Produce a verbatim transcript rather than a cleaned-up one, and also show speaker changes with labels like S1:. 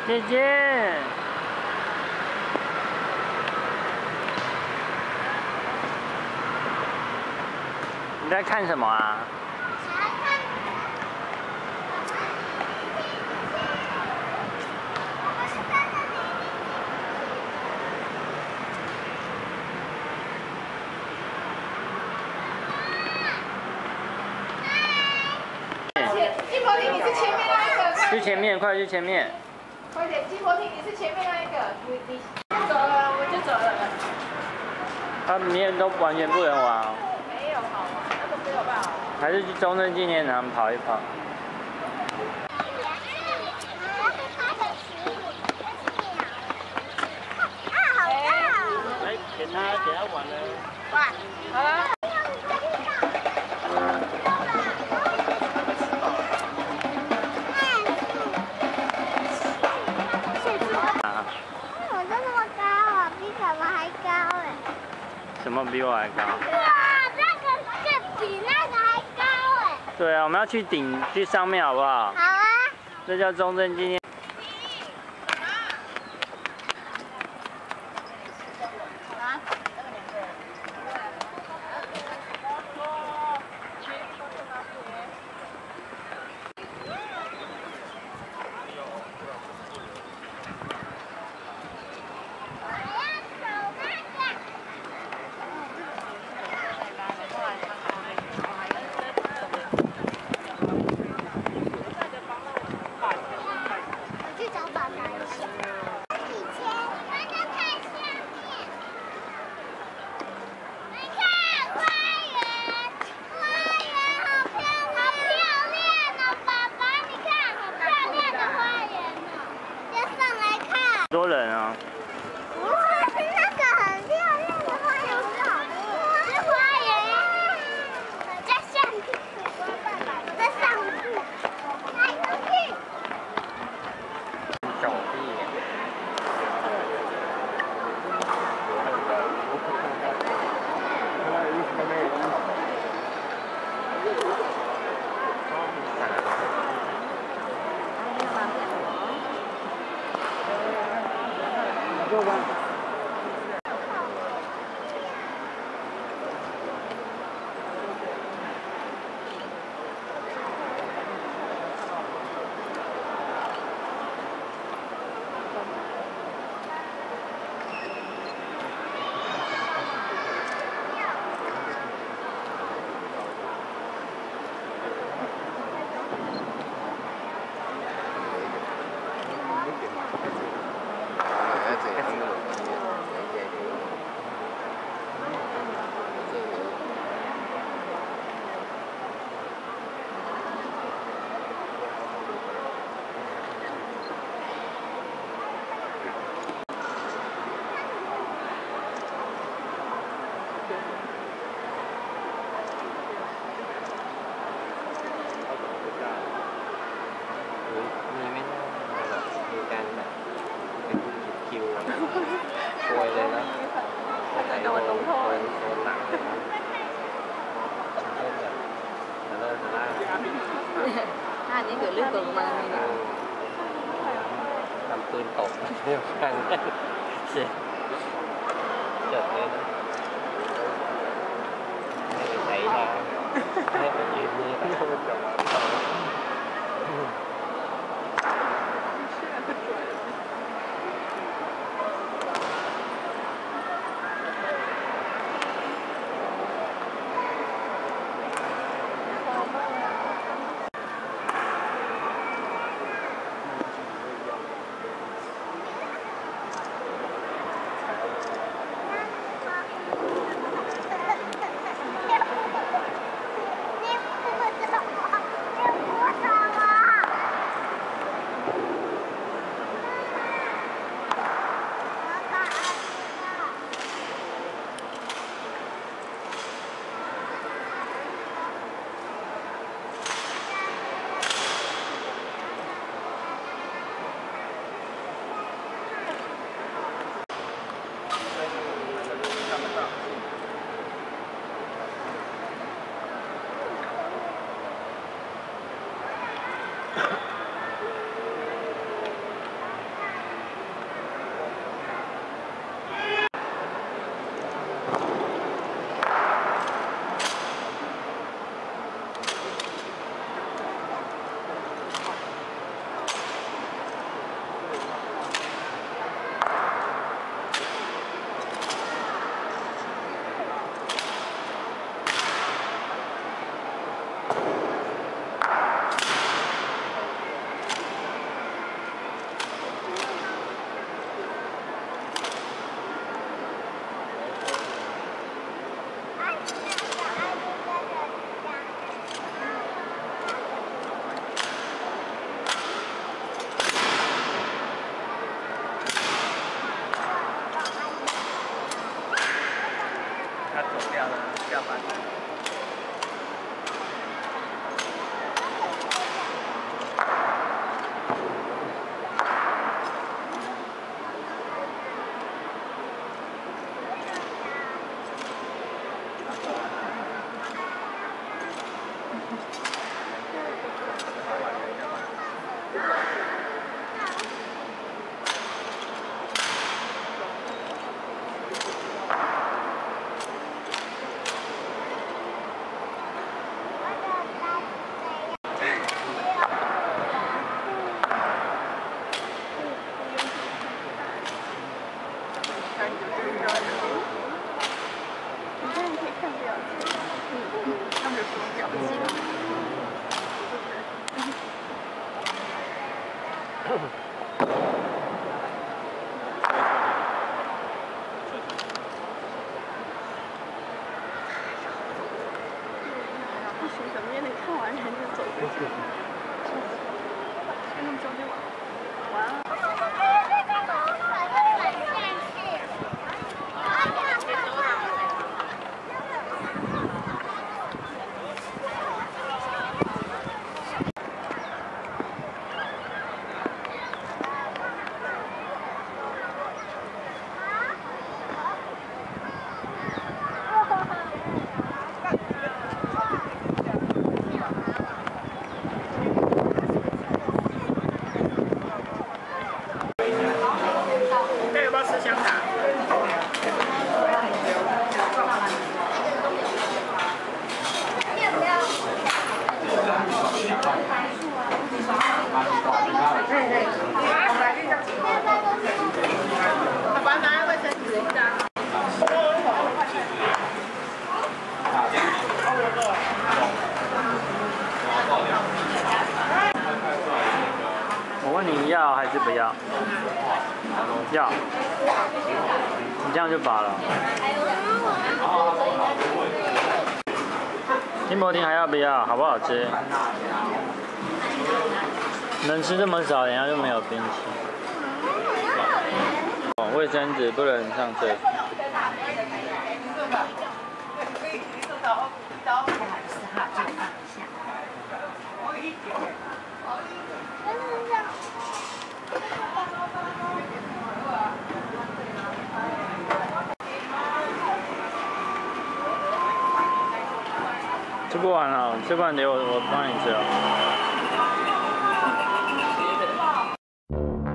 S1: 姐姐，你在看什么啊？
S2: 鸡婆婷，你是前面那一个。
S1: 去前面，快去前面。
S2: 快点，鸡婆婷，你是前面那一个，你你走了，我就走了。
S1: 他明天都完全不能玩哦。
S2: 没有好玩，那都没有办法。
S1: 还是去中正纪念堂跑一跑。来，给他给他玩了。
S2: 哇，好了。
S1: 什么比我还高？
S3: 哇，那个是比那个还高哎！
S1: 对啊，我们要去顶，去上面好不好？
S3: 好啊。
S1: 这叫中正纪念。多人啊！
S3: 不是，是那个很漂亮的花园，是花园，在上去，在上去，来上去。
S1: 小屁。坐吧。ป่วยเลยนะโดนลงโทษโดนหนักเลยนะเล่นแบบจะเลิกจะล่าท่านี้เกิดเรื่องเกิดมาเลยนะทำปืนตกเรื่องกันเจ็บเจ็บเลยนะไม่ได้ใช้ยาให้ไปยืนนี่ไป
S2: 不行，怎么也得看完人就走过去。那么早就完了。完了。
S4: 我问你要还是不要？要。你这样就饱了。听不听还要不要？好不好吃？能吃这么少，等下就没有冰淇淋。卫生纸不能上厕所。吃不完了，吃不完给我，我帮你吃了。